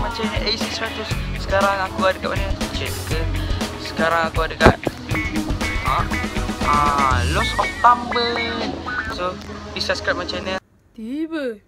my channel AC100. Sekarang aku ada kat mana? Check ke. Sekarang aku ada kat Lost of Tumble. So, please subscribe my channel. Tiba.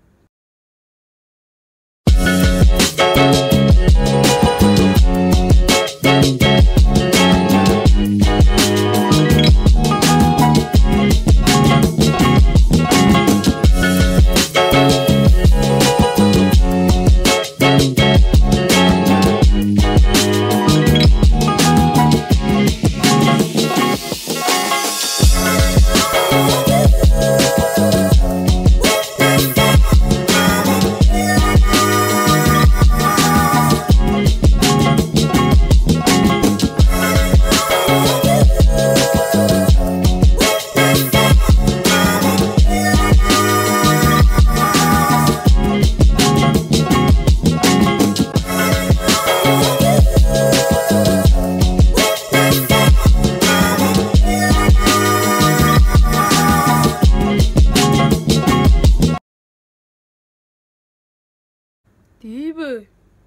Tiba.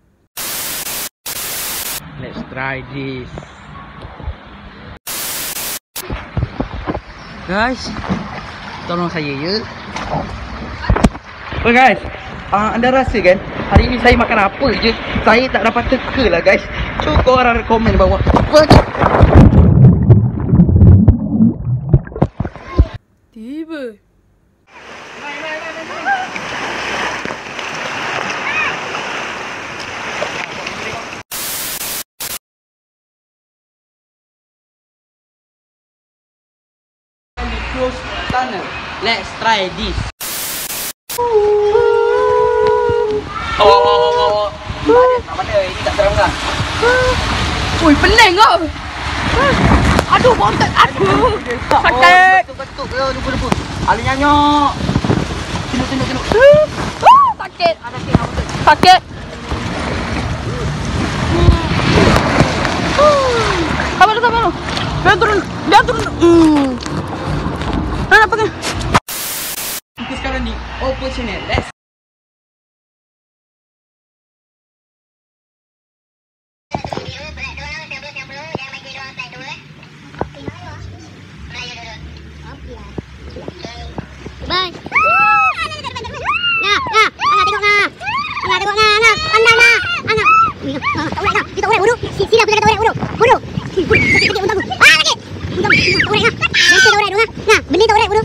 Let's try this. Guys, tolong saya ya. Oh guys, anda rasa kan hari ini saya makan apa je saya tak dapat teka lah guys. Cuba korang komen bawah. Tiba. Tunnel. Let's try this. Mana ini tak terang kan? Ui, pening kau. Aduh, bontot. Aduh. Sakit. Betul ke? Lupa. Ali nyanyok. Tengok. Sakit. Sakit. Sabar lu. Dia turun. Apa kan? Kita sekarang di Oppo channel. Let's. Bye. Nah, tengok nah. Tengok nah. Pandang nah. Anak. Tak boleh nah. Kita orek bodoh. Sila kita orek bodoh. Bodoh. Sakit untuk aku. Sakit. Tak orek nah. Nanti tak orek dulu nah. Nah, benda tak orek bodoh.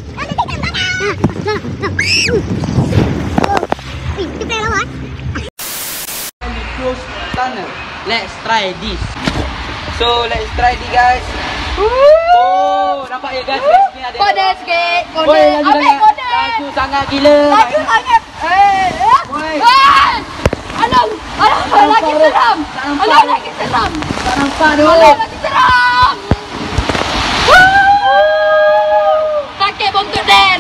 Kita lawan. Close tunnel. Let's try this. So, let's try this guys. Oh, nampak ya guys? Ni ada. Kode sikit. Ambil kode. Laju sangat gila. Laju sangat. Alah, lagi seram. Tak nampak tu. Lagi seram. Sakit bontot Dan.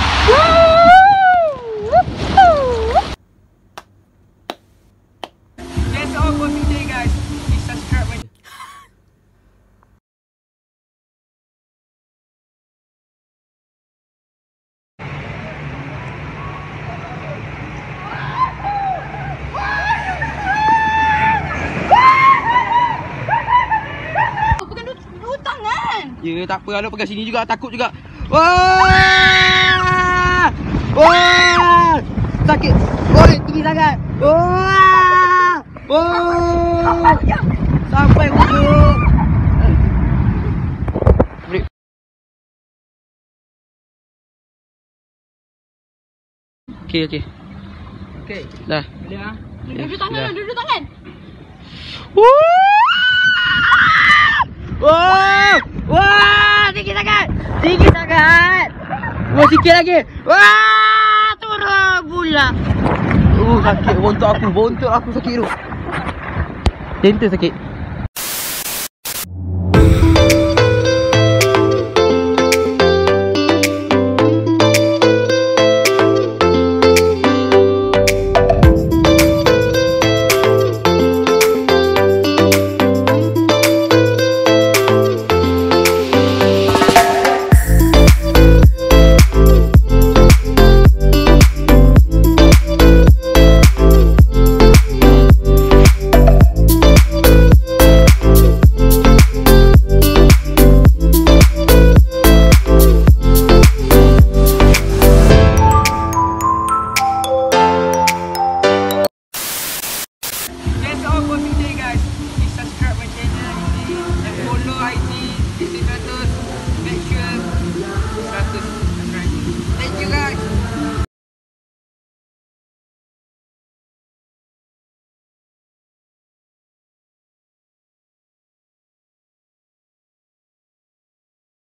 That's all for today guys. Please subscribe my Ya, tak apa. Alok pegang sini juga. Takut juga. Wah! Sakit. Oi, tinggi sangat. Sampai ujung. Break. Okey. Dah. Duduk tangan. Wah, tinggi sangat. Wah, sikit lagi. Wah, turun pula. Sakit bontot aku sakit tu. Center sakit.